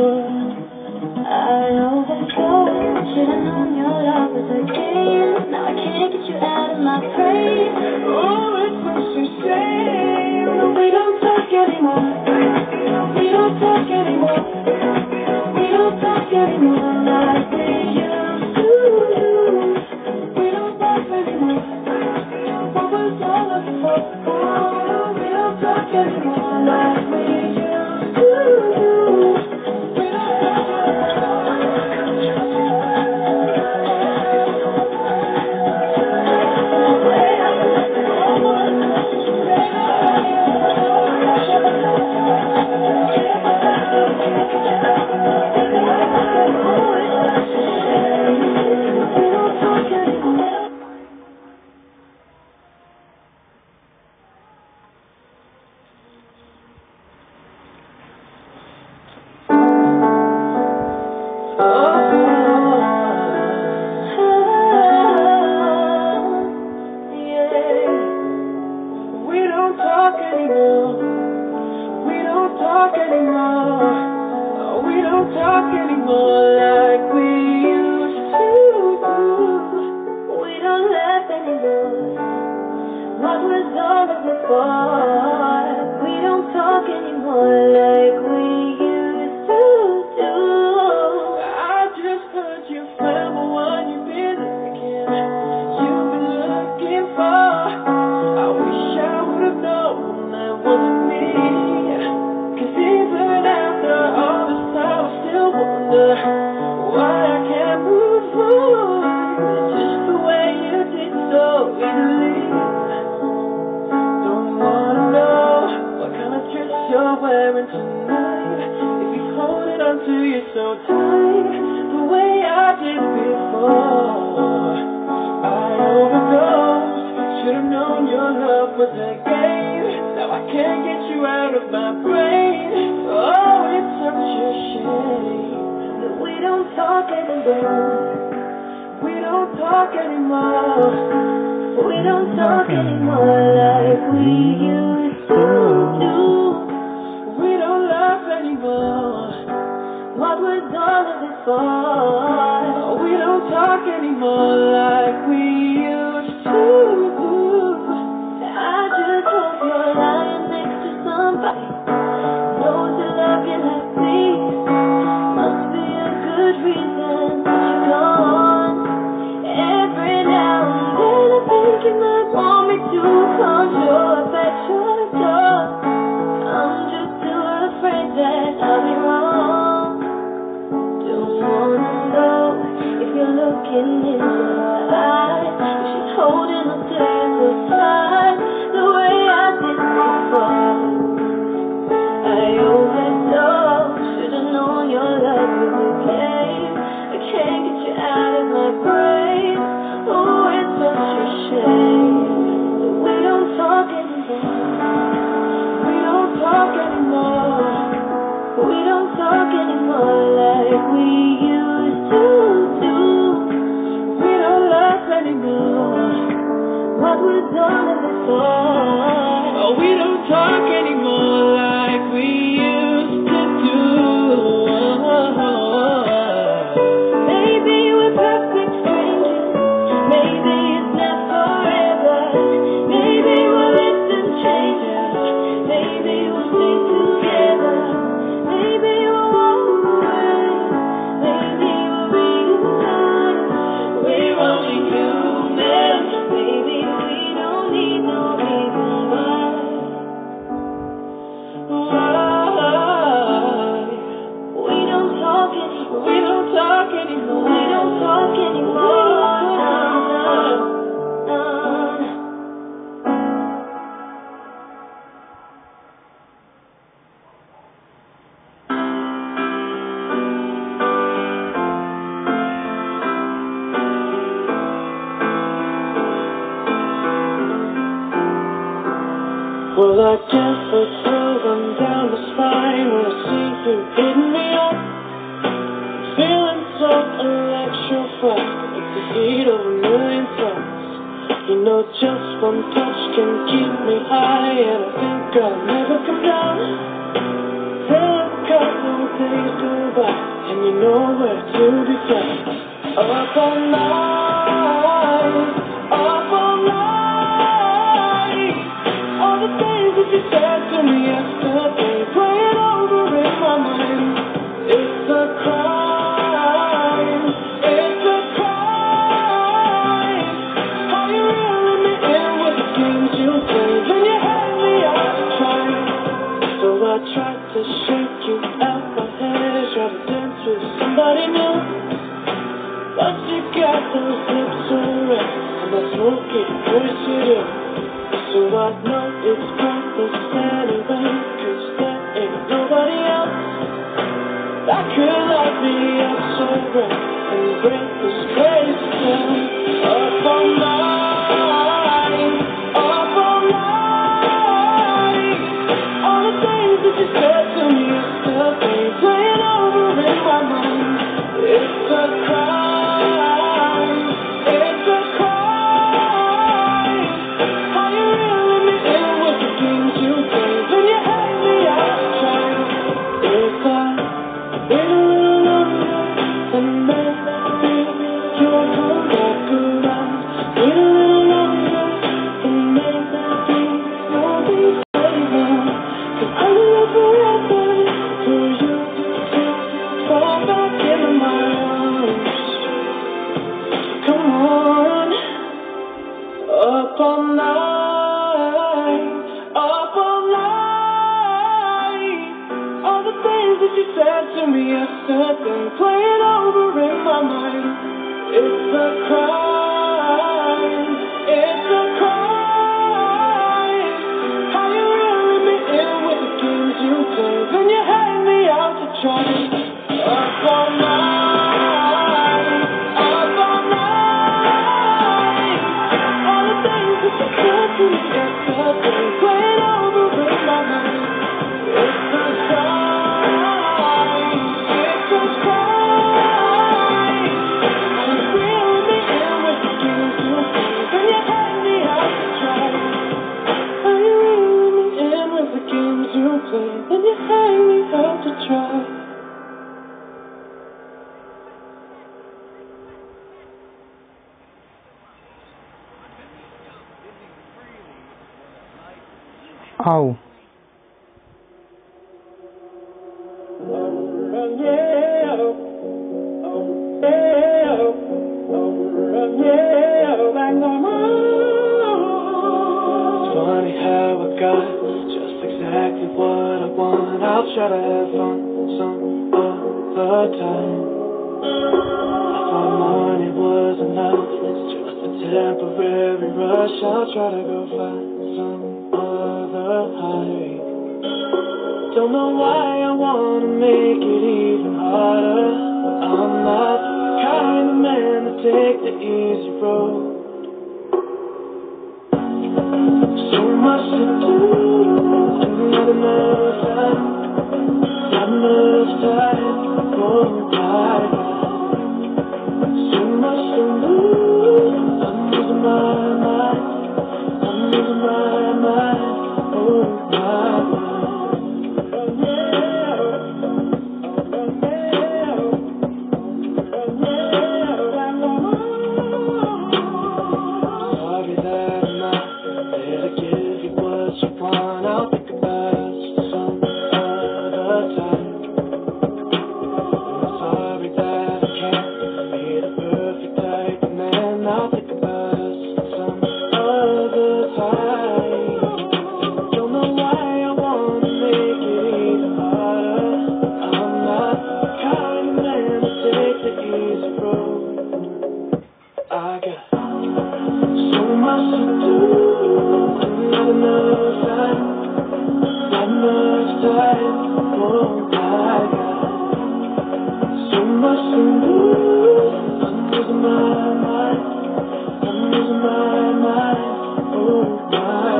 I overdosed. Should've known your love was a game. Now I can't get you out of my brain. Oh, it's such a shame that we don't talk anymore. We don't talk anymore. We don't talk anymore like we used to. We don't talk anymore. What was all of it for? Oh, we don't talk anymore like we used to. We don't talk I'll never come down. Feel a couple days go by. you nowhere to be found. Up all night, up all night. All the things that you said to me yesterday, playing over in my mind. It's a crime, it's a crime. How you reeling me in with the games you play, then you had me out to try. So I tried to shake you out my head, try to dance with somebody new. But you got those lips so red, and I smoke it, wish you do. So I know it's pointless anyway, 'cause there ain't nobody else that could light me up so bright and break this place down. Up all night, up all night. All the things that you said to me yesterday, playing over in my mind. It's a crime, it's a crime. How you reeling me in with the games you play, then you had me out to try. If I wait a little longer, then maybe you'll come back around. Wait a little longer, then maybe you'll be steady now. 'Cause I will wait forever for you to fall back into my arms. Come on, up all night, up all night. All the things that you said to me yesterday, playing over in my mind. It's a crime, it's a crime. How you reeling me in with the games you play, then you hang me out to try. Up all night, up all night. All the things that you said to me yesterday, playing over in my mind. It's a crime, it's a crime. How you reeling me in with the games you play, then you hang me out to try. How you reeling me in with the games you play, then you hang me out to try. Au. Funny how I got just exactly what I want. I'll try to have fun some other time. I thought money was enough, it's just a temporary rush. I'll try to go find some other high. Don't know why I wanna make it even harder. I'm not the kind of man to take the easy road. So much to do, and not enough time. Not enough time for my life. So much to lose, I'm losing my mind. I'm losing my mind. Oh my sorry that I'm not there to give you what you want. I'll think about us some other time. I'm sorry that I can't be the perfect type of man. I'll think about us some other time. Don't know why I wanna make it even harder. I'm not the kind of man to take the easy road. I got so much to do, and not enough time. Not enough time. Oh my God. So much to lose. I'm losing my mind. I'm losing my mind. Oh my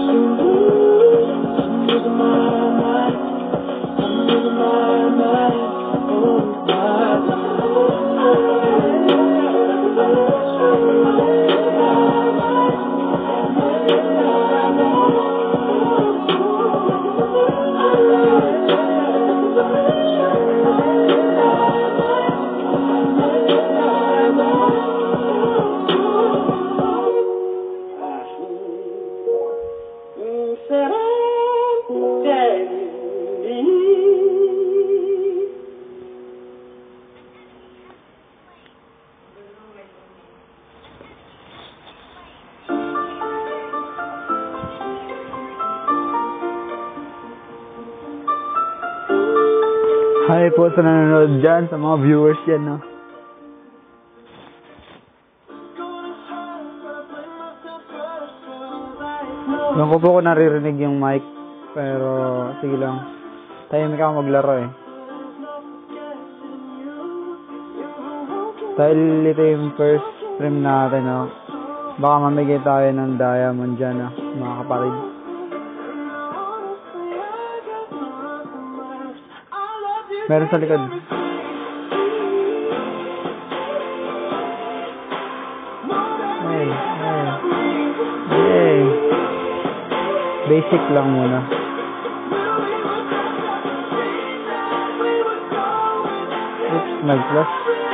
Hi po sa nanonood dyan, sa mga viewers yan, no? Ewan ko po kung naririnig yung mic, pero sige lang. Tahimik ako maglaro eh. Dahil ito yung first stream natin, no? Baka mamigay tayo ng diamond dyan, no? Mga kapatid. Meron sa likod. Hey. Basic lang muna. Oops, nag-plus.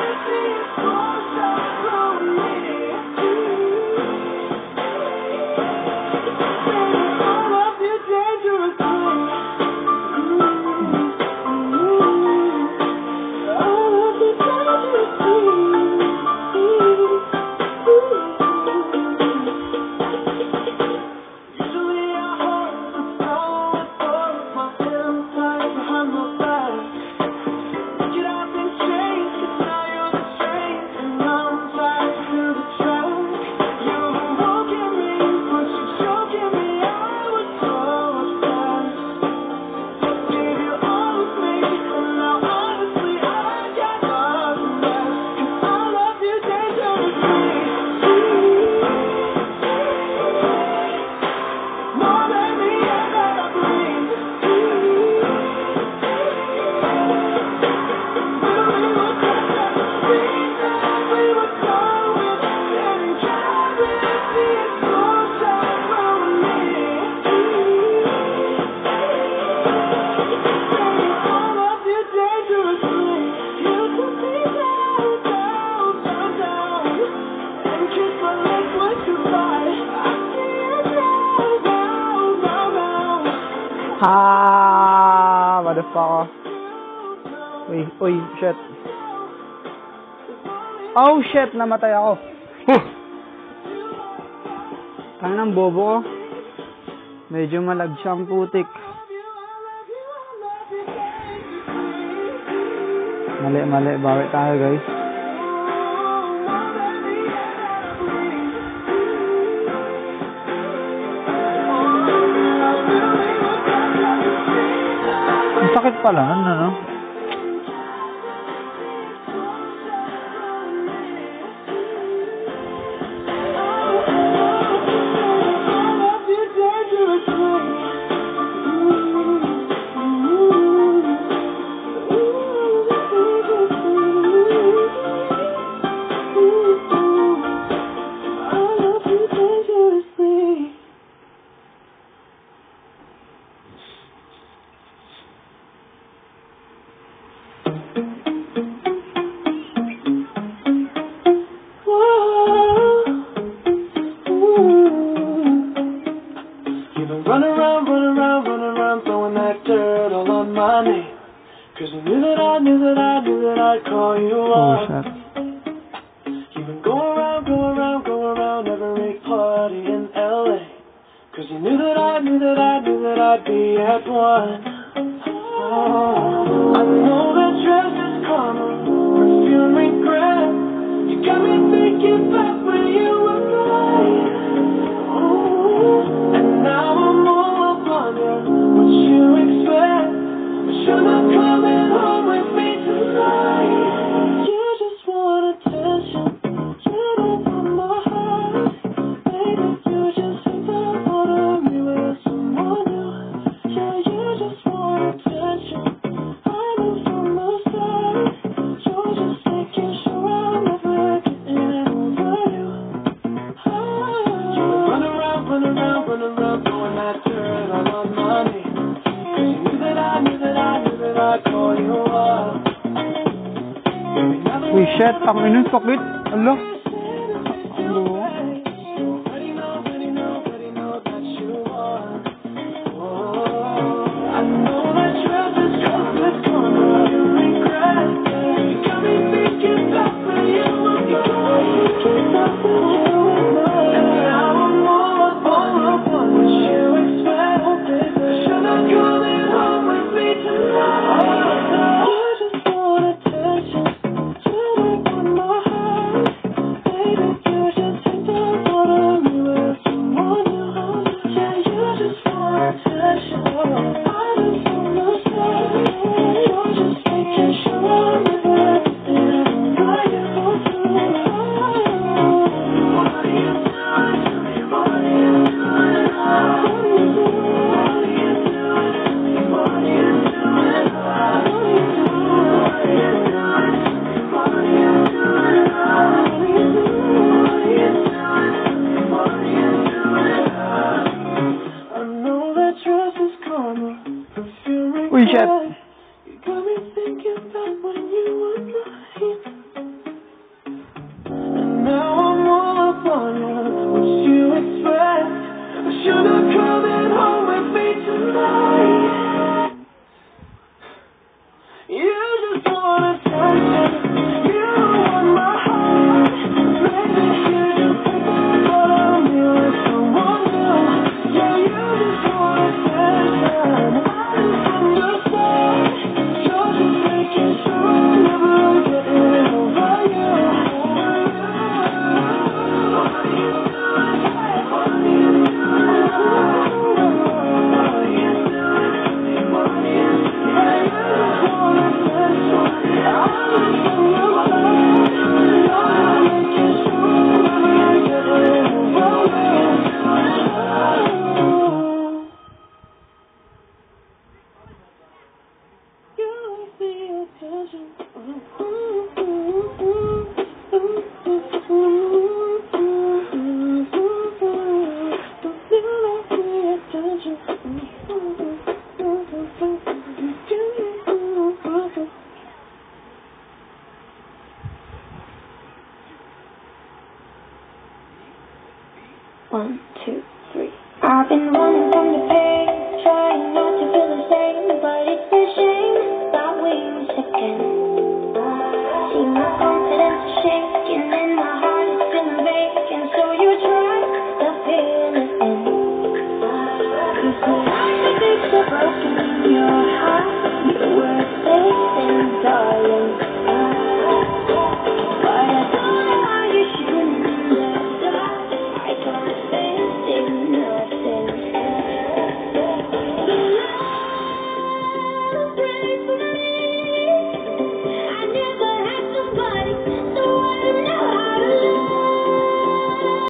Motherfucker. Uy, shit. Oh, shit, namatay ako. Kaya ng bobo ko. Medyo malagsyang putik. Mali, bawi tayo guys. Sakit pala, ano? Cause I knew that I'd call you up. You've been going around every party in LA. Cause you knew that I'd be at one. I know that dress is karma, perfume regret. You got me thinking back when you were mine. And now I'm all up on you. What you expect? But you're not coming home with me tonight. You just want attention. You don't want my heart. Baby, you just think I wanna be with Shit, ang inong sakit. Ala. Uy, shit.